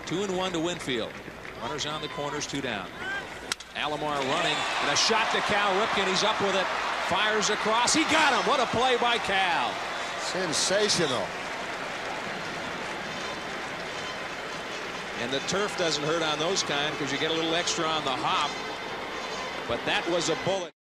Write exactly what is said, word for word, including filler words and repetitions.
Two and one to Winfield. Runners on the corners, two down. Alomar running, and a shot to Cal Ripken. He's up with it. Fires across. He got him. What a play by Cal. Sensational. And the turf doesn't hurt on those kind because you get a little extra on the hop. But that was a bullet.